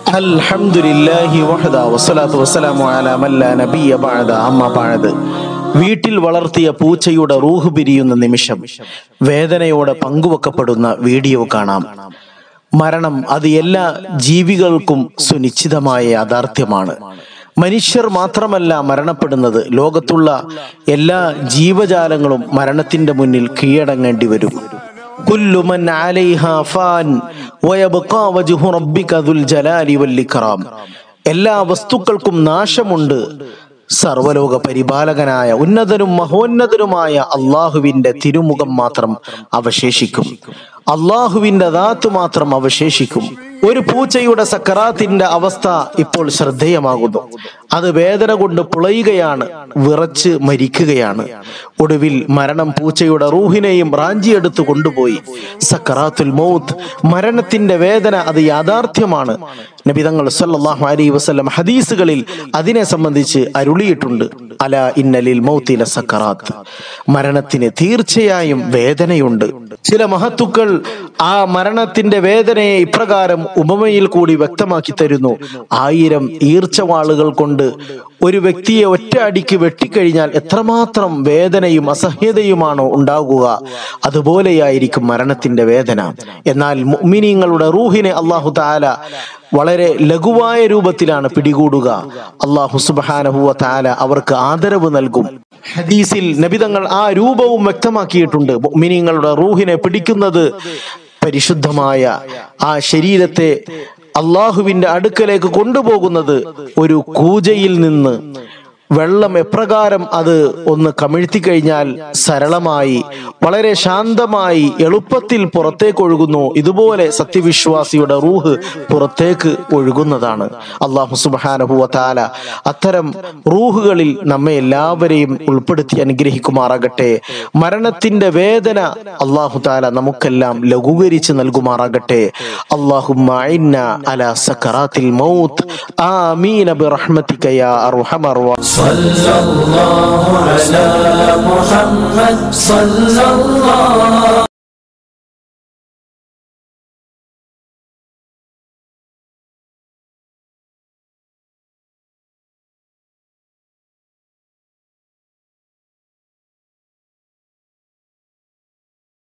അൽഹംദുലില്ലാഹി വഹദ വസ്സലാത്തു വസ്സലാമു അലാ മൻ ലാ നബിയ ബഅദ അമ്മാ ബഅദ്. വീട്ടിൽ വളർത്തിയ പൂച്ചയുടെ റൂഹ് പിരിയുന്ന നിമിഷം വേദനയോടെ പങ്കുവെക്കപ്പെടുന്ന വീഡിയോ കാണാം. മരണം അത് എല്ലാ ജീവികൾക്കും സുനിശ്ചിതമായ യാഥാർത്ഥ്യമാണ്. മനുഷ്യർ മാത്രമല്ല മരണപ്പെടുന്നത്, ലോകത്തുള്ള എല്ലാ ജീവജാലങ്ങളും മരണത്തിന്റെ മുന്നിൽ കീഴടങ്ങേണ്ടി വരും. കുല്ലു മൻ അലൈഹാ ഫാൻ വയബ്ഖാ വജ്ഹു റബ്ബിക ദുൽ ജലാലി വൽ ഇക്റാം. എല്ലാ വസ്തുക്കൾക്കും നാശമുണ്ട്. സർവലോക പരിപാലകനായ ഉന്നതനും മഹോന്നതനുമായ അള്ളാഹുവിന്റെ തിരുമുഖം മാത്രം അവശേഷിക്കും. അള്ളാഹുവിന്റെ ദാത്ത് മാത്രം അവശേഷിക്കും. ഒരു പൂച്ചയുടെ സക്കറാത്തിന്റെ അവസ്ഥ ഇപ്പോൾ ശ്രദ്ധേയമാകുന്നു. അത് വേദന കൊണ്ട് പുളയുകയാണ്, വിറച്ച് മരിക്കുകയാണ്. ഒടുവിൽ മരണം പൂച്ചയുടെ റൂഹിനെയും റാഞ്ചിയെടുത്ത് കൊണ്ടുപോയി. സക്കറാത്തുൽ മൗത്ത്, മരണത്തിന്റെ വേദന അത് യാഥാർത്ഥ്യമാണ്. നബി തങ്ങൾ സല്ലല്ലാഹു അലൈഹി വസല്ലം ഹദീസുകളിൽ അതിനെ സംബന്ധിച്ച് അരുളിയിട്ടുണ്ട്. അലാ ഇന്നലിൽ മൗതി ലസക്കറാത്ത്, മരണത്തിന് തീർച്ചയായും വേദനയുണ്ട്. ചില മഹത്തുക്കൾ ആ മരണത്തിന്റെ വേദനയെ ഇപ്രകാരം ഉപമയിൽ കൂടി വ്യക്തമാക്കി തരുന്നു. 1000 ഈർച്ചവാളുകൾ കൊണ്ട് ഒരു വ്യക്തിയെ ഒറ്റ അടിക്ക് വെട്ടിക്കഴിഞ്ഞാൽ എത്രമാത്രം വേദനയും അസഹ്യതയുമാണോ ഉണ്ടാകുക, അതുപോലെയായിരിക്കും മരണത്തിന്റെ വേദന. എന്നാൽ മുഅ്മിനീങ്ങളുടെ റൂഹിനെ അല്ലാഹു തആല വളരെ ലഘുവായ രൂപത്തിലാണ് പിടികൂടുക. അല്ലാഹു സുബ്ഹാനഹു വ തആല അവർക്ക് ആദരവ് നൽകും. ഹദീസിൽ നബിതങ്ങൾ ആ രൂപവും വ്യക്തമാക്കിയിട്ടുണ്ട്. മുഅ്മിനീങ്ങളുടെ റൂഹിനെ പിടിക്കുന്നത്, പരിശുദ്ധമായ ആ ശരീരത്തെ അള്ളാഹുവിന്റെ അടുക്കലേക്ക് കൊണ്ടുപോകുന്നത് ഒരു കൂജയിൽ നിന്ന് വെള്ളം എപ്രകാരം അത് ഒന്ന് കമിഴ്ത്തി കഴിഞ്ഞാൽ സരളമായി വളരെ ശാന്തമായി എളുപ്പത്തിൽ പുറത്തേക്ക് ഒഴുകുന്നു, ഇതുപോലെ സത്യവിശ്വാസിയുടെ റൂഹ് പുറത്തേക്ക് ഒഴുകുന്നതാണ്. അല്ലാഹു സുബ്ഹാനഹു വ തആല അത്തരം റൂഹുകളിൽ നമ്മെ എല്ലാവരെയും ഉൾപ്പെടുത്തി അനുഗ്രഹിക്കുമാറാകട്ടെ. മരണത്തിന്റെ വേദന അല്ലാഹു തആല നമുക്കെല്ലാം ലഘൂകരിച്ച് നൽകുമാറാകട്ടെ. അല്ലാഹുമ്മ ഇന്നാ അലാ സക്കറാത്തിൽ മൗത്ത് ആമീൻ ബിറഹ്മതിക യാ അർഹമർ صلى الله على محمد صلى الله